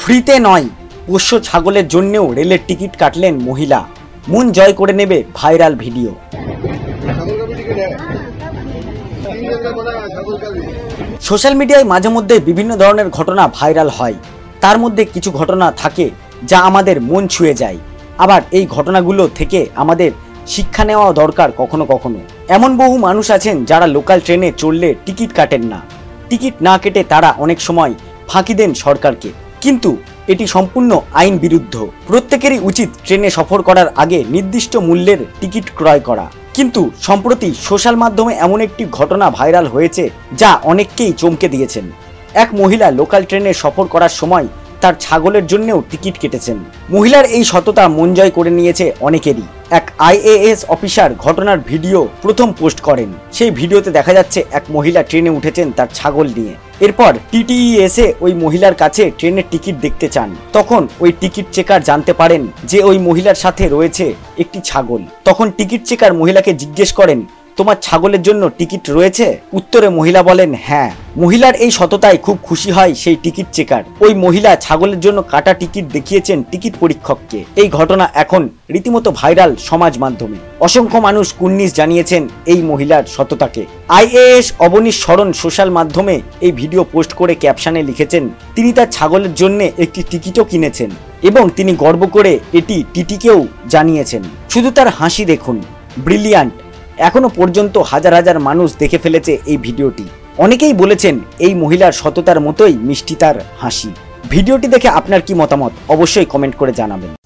ফ্রিতে নয়, পোষ্য ছাগলের জন্যও রেলের টিকিট কাটলেন মহিলা। মন জয় করে নেবে ভাইরাল ভিডিও। সোশ্যাল মিডিয়ায় মাঝে মধ্যে বিভিন্ন ধরনের ঘটনা ভাইরাল হয়। তার মধ্যে কিছু ঘটনা থাকে যা আমাদের মন ছুঁয়ে যায়। আবার এই ঘটনাগুলো থেকে আমাদের শিক্ষা নেওয়া দরকার কখনো কখনো। এমন বহু মানুষ আছেন যারা লোকাল ট্রেনে চড়লে টিকিট কাটেন না। টিকিট না কেটে তারা অনেক সময় ফাঁকি দেন সরকারকে, কিন্তু এটি সম্পূর্ণ আইন বিরুদ্ধ। প্রত্যেকেরই উচিত ট্রেনে সফর করার আগে নির্দিষ্ট মূল্যের টিকিট ক্রয় করা। কিন্তু সম্প্রতি সোশ্যাল মাধ্যমে এমন একটি ঘটনা ভাইরাল হয়েছে যা অনেককেই চমকে দিয়েছেন। এক মহিলা লোকাল ট্রেনে সফর করার সময় তার ছাগলের জন্যও টিকিট কেটেছেন। মহিলার এই সততা মন জয় করে নিয়েছে অনেকেরই। এক IAS অফিসার ঘটনার ভিডিও প্রথম পোস্ট করেন। সেই ভিডিওতে দেখা যাচ্ছে এক মহিলা ট্রেনে উঠেছেন তার ছাগল নিয়ে। এরপর TTE এসে ওই মহিলার কাছে ট্রেনের টিকিট দেখতে চান। তখন ওই টিকিট চেকার জানতে পারেন যে ওই মহিলার সাথে রয়েছে একটি ছাগল। তখন টিকিট চেকার মহিলাকে জিজ্ঞেস করেন, তোমার ছাগলের জন্য টিকিট রয়েছে? উত্তরে মহিলা বলেন হ্যাঁ। মহিলার এই সততায় খুব খুশি হয় সেই টিকিট চেকার। ওই মহিলা ছাগলের জন্য কাটা টিকিট দেখিয়েছেন টিকিট পরীক্ষককে। এই ঘটনা এখন রীতিমতো ভাইরাল সমাজ মাধ্যমে। অসংখ্য মানুষ কুর্নিশ জানিয়েছেন এই মহিলার সততাকে। IAS অবনীশ শরণ সোশ্যাল মাধ্যমে এই ভিডিও পোস্ট করে ক্যাপশনে লিখেছেন, তিনি তার ছাগলের জন্য একটি টিকিটও কিনেছেন এবং তিনি গর্ব করে এটি TTEকেও জানিয়েছেন। শুধু তার হাসি দেখুন, ব্রিলিয়ান্ট। এখনো পর্যন্ত হাজার হাজার মানুষ দেখে ফেলেছে এই ভিডিওটি। অনেকেই বলেছেন এই মহিলার সততার মতোই মিষ্টি তার হাসি। ভিডিওটি দেখে আপনার কি মতামত অবশ্যই কমেন্ট করে জানাবেন।